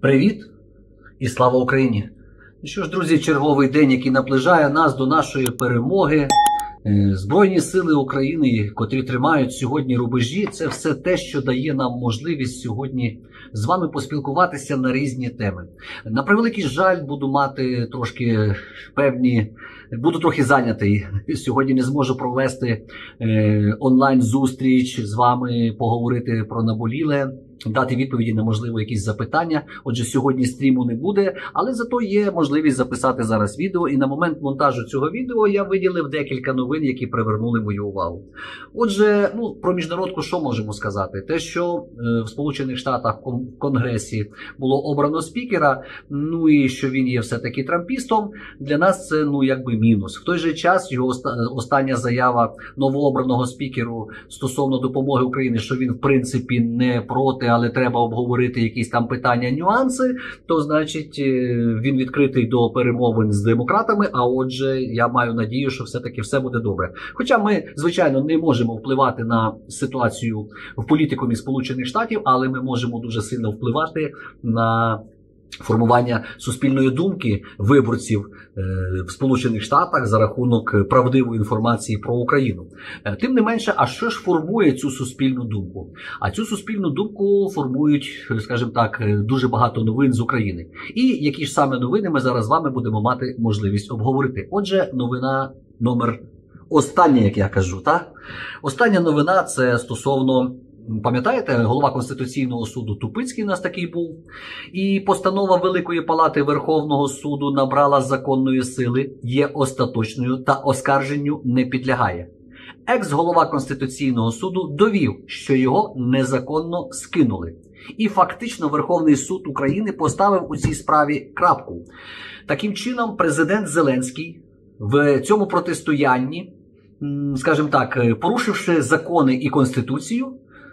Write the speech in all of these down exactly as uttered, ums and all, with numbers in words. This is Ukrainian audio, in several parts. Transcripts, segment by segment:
Привіт і слава Україні! Ну що ж, друзі, черговий день, який наближає нас до нашої перемоги. Збройні сили України, котрі тримають сьогодні рубежі, це все те, що дає нам можливість сьогодні з вами поспілкуватися на різні теми. На превеликий жаль, буду мати трошки певні, буду трохи зайнятий. Сьогодні не зможу провести е, онлайн-зустріч з вами, поговорити про наболіле, дати відповіді на, можливо, якісь запитання. Отже, сьогодні стріму не буде, але зато є можливість записати зараз відео. І на момент монтажу цього відео я виділив декілька новин, які привернули мою увагу. Отже, ну, про міжнародку що можемо сказати? Те, що е, в Сполучених Штатах в Конгресі було обрано спікера, ну і що він є все-таки трампістом, для нас це, ну, якби мінус. В той же час його остання заява новообраного спікеру стосовно допомоги Україні, що він, в принципі, не проти, але треба обговорити якісь там питання, нюанси, то, значить, він відкритий до перемовин з демократами, а отже, я маю надію, що все-таки все буде добре. Хоча ми, звичайно, не можемо впливати на ситуацію в політикумі Сполучених Штатів, але ми можемо дуже сильно впливати на формування суспільної думки виборців в Сполучених Штатах за рахунок правдивої інформації про Україну. Тим не менше, а що ж формує цю суспільну думку? А цю суспільну думку формують, скажімо так, дуже багато новин з України. І які ж саме новини ми зараз з вами будемо мати можливість обговорити. Отже, новина номер остання, як я кажу, так? Остання новина – це стосовно, пам'ятаєте, голова Конституційного суду Тупицький у нас такий був, і постанова Великої Палати Верховного суду набрала законної сили, є остаточною та оскарженню не підлягає. Екс-голова Конституційного суду довів, що його незаконно скинули. І фактично Верховний суд України поставив у цій справі крапку. Таким чином, президент Зеленський в цьому протистоянні, скажімо так, порушивши закони і Конституцію,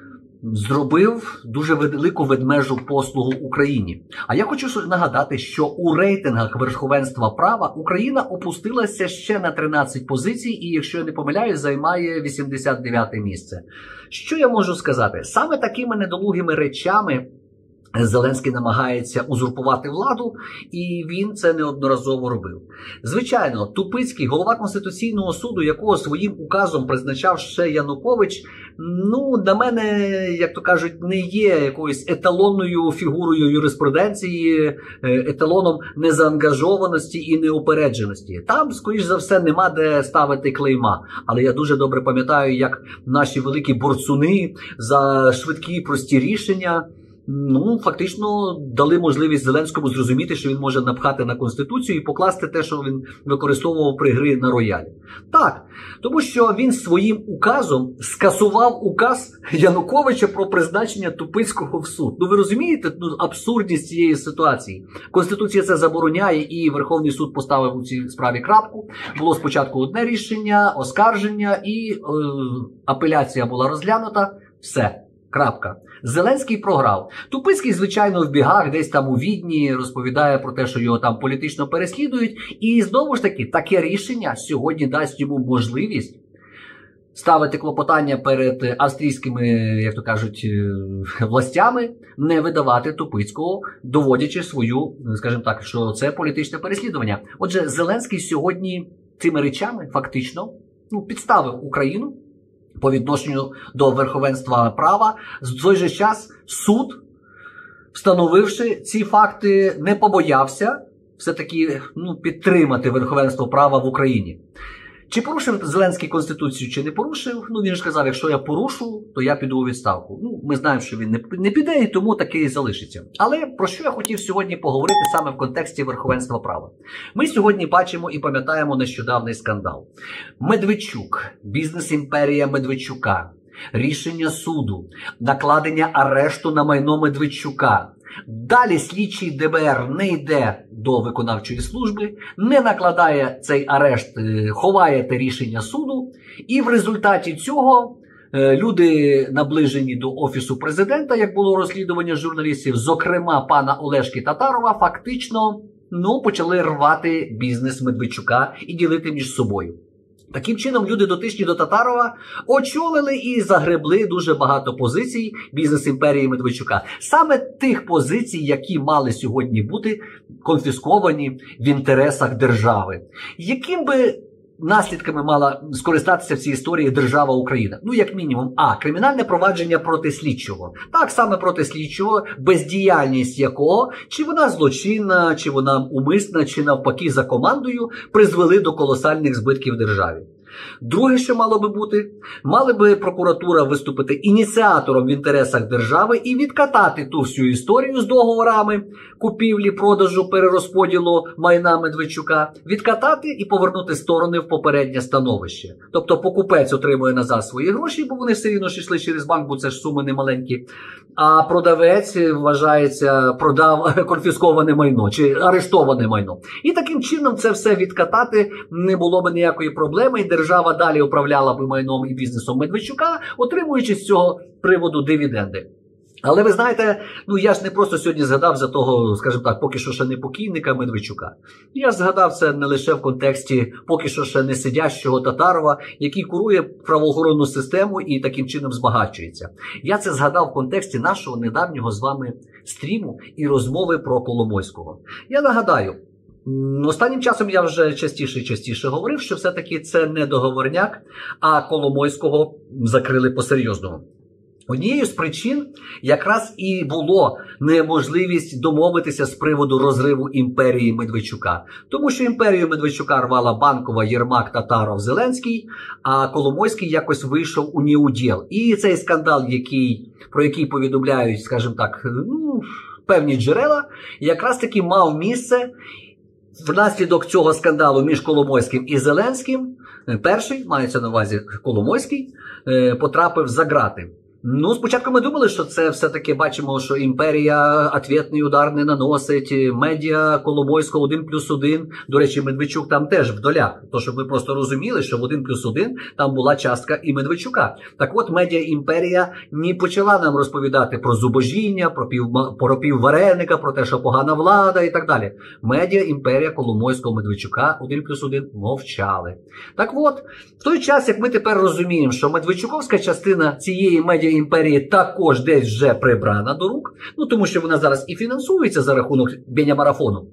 зробив дуже велику ведмежу послугу Україні. А я хочу нагадати, що у рейтингах верховенства права Україна опустилася ще на тринадцять позицій і, якщо я не помиляюсь, займає вісімдесят дев'яте місце. Що я можу сказати? Саме такими недолугими речами Зеленський намагається узурпувати владу, і він це неодноразово робив. Звичайно, Тупицький, голова Конституційного суду, якого своїм указом призначав ще Янукович, ну, на мене, як то кажуть, не є якоюсь еталонною фігурою юриспруденції, еталоном незаангажованості і неупередженості. Там, скоріш за все, нема де ставити клейма. Але я дуже добре пам'ятаю, як наші великі борцуни за швидкі, прості рішення, ну, фактично дали можливість Зеленському зрозуміти, що він може напхати на Конституцію і покласти те, що він використовував при грі на роялі. Так, тому що він своїм указом скасував указ Януковича про призначення Тупицького в суд. Ну, ви розумієте, ну, абсурдність цієї ситуації? Конституція це забороняє, і Верховний суд поставив у цій справі крапку. Було спочатку одне рішення, оскарження, і е, апеляція була розглянута. Все. Крапка. Зеленський програв. Тупицький, звичайно, в бігах, десь там у Відні, розповідає про те, що його там політично переслідують. І знову ж таки, таке рішення сьогодні дасть йому можливість ставити клопотання перед австрійськими, як то кажуть, властями, не видавати Тупицького, доводячи свою, скажімо так, що це політичне переслідування. Отже, Зеленський сьогодні цими речами фактично, ну, підставив Україну по відношенню до верховенства права. В той же час суд, встановивши ці факти, не побоявся все-таки, ну, підтримати верховенство права в Україні. Чи порушив Зеленський Конституцію, чи не порушив? Ну, він ж сказав, якщо я порушу, то я піду у відставку. Ну, ми знаємо, що він не піде, і тому таки і залишиться. Але про що я хотів сьогодні поговорити саме в контексті верховенства права? Ми сьогодні бачимо і пам'ятаємо нещодавний скандал. Медведчук, бізнес-імперія Медведчука, рішення суду, накладення арешту на майно Медведчука. Далі слідчий Д Б Р не йде до виконавчої служби, не накладає цей арешт, ховає те рішення суду, і в результаті цього люди, наближені до Офісу Президента, як було розслідування журналістів, зокрема пана Олешки Татарова, фактично, ну, почали рвати бізнес Медведчука і ділити між собою. Таким чином, люди дотичні до Татарова очолили і загребли дуже багато позицій бізнес-імперії Медведчука. Саме тих позицій, які мали сьогодні бути конфісковані в інтересах держави. Яким би наслідками мала скористатися в цій історії держава Україна? Ну, як мінімум, а, кримінальне провадження проти слідчого. Так, саме проти слідчого, бездіяльність якого, чи вона злочинна, чи вона умисна, чи навпаки за командою, призвели до колосальних збитків державі. Друге, що мало би бути, мали би прокуратура виступити ініціатором в інтересах держави і відкатати ту всю історію з договорами купівлі, продажу, перерозподілу майна Медведчука, відкатати і повернути сторони в попереднє становище. Тобто покупець отримує назад свої гроші, бо вони все рівно ж йшли через банк, бо це ж суми немаленькі, а продавець вважається, продав конфісковане майно чи арештоване майно. І таким чином це все відкатати не було б ніякої проблеми, і держава далі управляла би майном і бізнесом Медведчука, отримуючи з цього приводу дивіденди. Але ви знаєте, ну я ж не просто сьогодні згадав за того, скажімо так, поки що ще не покійника Медведчука. Я згадав це не лише в контексті поки що ще не сидящого Татарова, який курує правоохоронну систему і таким чином збагачується. Я це згадав в контексті нашого недавнього з вами стріму і розмови про Коломойського. Я нагадаю, останнім часом я вже частіше і частіше говорив, що все-таки це не договорняк, а Коломойського закрили по-серйозному. Однією з причин якраз і було неможливість домовитися з приводу розриву імперії Медведчука. Тому що імперію Медведчука рвала Банкова, Єрмак, Татаров, Зеленський, а Коломойський якось вийшов у неуділ. І цей скандал, який, про який повідомляють, скажімо так, ну, певні джерела, якраз таки мав місце. Внаслідок цього скандалу між Коломойським і Зеленським, перший, мається на увазі Коломойський, потрапив за ґрати. Ну, спочатку ми думали, що це все-таки бачимо, що імперія ответний удар не наносить, медіа Коломойського один плюс один, до речі, Медведчук там теж в долях, то щоб ви просто розуміли, що в один плюс один там була частка і Медведчука. Так от, медіа імперія не почала нам розповідати про зубожіння, про пів, про піввареника, про те, що погана влада і так далі. Медіа імперія Коломойського, Медведчука один плюс один мовчали. Так от, в той час, як ми тепер розуміємо, що медведчуковська частина цієї медіа імперії також десь вже прибрана до рук, ну тому що вона зараз і фінансується за рахунок беня-марафону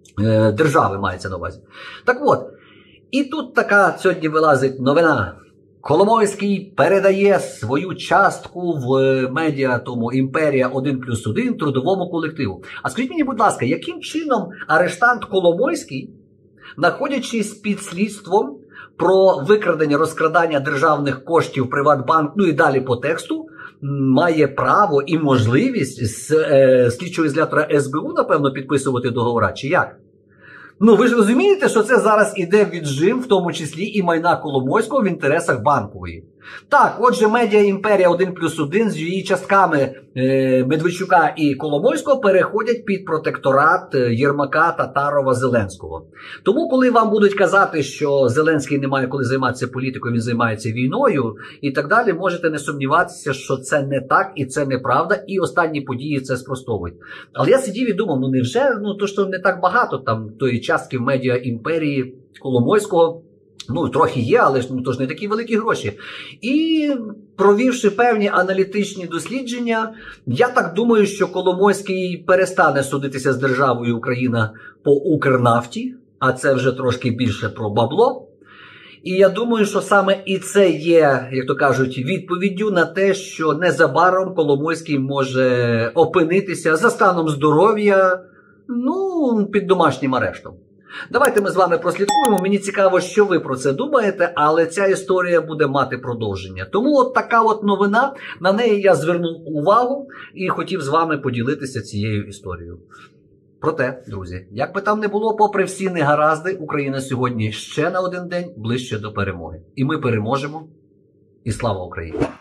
е, держави, мається на увазі. Так от, і тут така сьогодні вилазить новина. Коломойський передає свою частку в медіа тому імперія один плюс один трудовому колективу. А скажіть мені, будь ласка, яким чином арештант Коломойський, знаходячись під слідством про викрадення, розкрадання державних коштів Приватбанк, ну і далі по тексту, має право і можливість з е, слідчого ізолятора ес бе у, напевно, підписувати договори, чи як? Ну, ви ж розумієте, що це зараз іде віджим, в тому числі і майна Коломойського в інтересах Банкової. Так, отже, медіа імперія один плюс один з її частками е, Медведчука і Коломойського переходять під протекторат Єрмака, Татарова, Зеленського. Тому, коли вам будуть казати, що Зеленський не має коли займатися політикою, він займається війною і так далі, можете не сумніватися, що це не так і це неправда, і останні події це спростовують. Але я сидів і думав, ну невже, ну то що не так багато там тої частки в медіа імперії Коломойського. Ну, трохи є, але ж ну, то ж не такі великі гроші. І провівши певні аналітичні дослідження, я так думаю, що Коломойський перестане судитися з державою Україна по Укрнафті, а це вже трошки більше про бабло. І я думаю, що саме і це є, як то кажуть, відповіддю на те, що незабаром Коломойський може опинитися за станом здоров'я, ну, під домашнім арештом. Давайте ми з вами прослідкуємо. Мені цікаво, що ви про це думаєте, але ця історія буде мати продовження. Тому от така от новина, на неї я звернув увагу і хотів з вами поділитися цією історією. Проте, друзі, як би там не було, попри всі негаразди, Україна сьогодні ще на один день ближче до перемоги. І ми переможемо. І слава Україні!